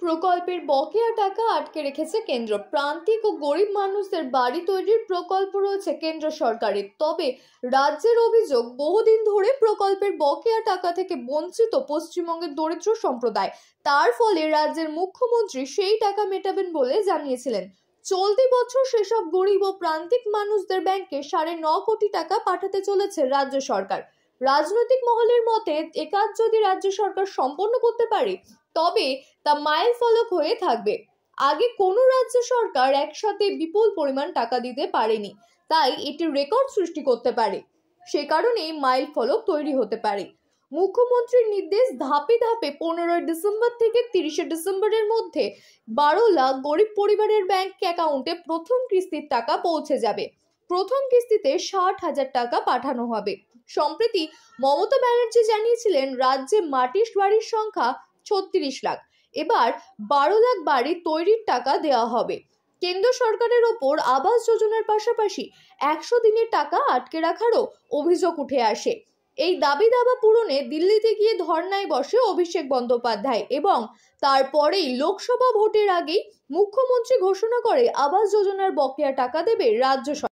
প্রকল্পের বকেয়া টাকা আটকে রেখেছে কেন্দ্র। প্রান্তিক ও গরিব মানুষদের বাড়ি তৈরির প্রকল্প রয়েছে কেন্দ্র সরকারের, তবে রাজ্যের অভিযোগ বহুদিন ধরে প্রকল্পের বকেয়া টাকা থেকে বঞ্চিত পশ্চিমবঙ্গের দরিদ্র সম্প্রদায়। তার ফলে রাজ্যের মুখ্যমন্ত্রী সেই টাকা মেটাবেন বলে জানিয়েছিলেন। চলতি বছর সেসব গরিব ও প্রান্তিক মানুষদের ব্যাংকে 9.5 কোটি টাকা পাঠাতে চলেছে রাজ্য সরকার। রাজনৈতিক মহলের মতে এ কাজ যদি রাজ্য সরকার সম্পন্ন করতে পারে তবে তা মাইল ফলক হয়ে থাকবে। আগে কোনো রাজ্য সরকার একসাথে বিপুল পরিমাণ টাকা দিতে পারেনি, তাই এটি রেকর্ড সৃষ্টি করতে পারে। সে কারণেই মাইল ফলক তৈরি হতে পারে। মুখ্যমন্ত্রীর নির্দেশ, ধাপে ধাপে 15 ডিসেম্বর থেকে 30 ডিসেম্বরের মধ্যে 12 লাখ গরিব পরিবারের ব্যাংক অ্যাকাউন্টে প্রথম কিস্তির টাকা পৌঁছে যাবে। প্রথম কিস্তিতে 60,000 টাকা পাঠানো হবে। সম্প্রতি মমতা ব্যানার্জি জানিয়েছিলেন রাজ্যে মাটির বাড়ির সংখ্যা 36 লাখ। এবার 12 লাখ বাড়ি তৈরির টাকা দেওয়া হবে। কেন্দ্র সরকারের ওপর আবাস যোজনার পাশাপাশি 100 দিনের টাকা আটকে রাখারও অভিযোগ উঠে আসে। এই দাবি দাবা পূরণে দিল্লিতে গিয়ে ধর্নায় বসে অভিষেক বন্দ্যোপাধ্যায় এবং তারপরেই লোকসভা ভোটের আগেই মুখ্যমন্ত্রী ঘোষণা করে আবাস যোজনার বকেয়া টাকা দেবে রাজ্য সরকার।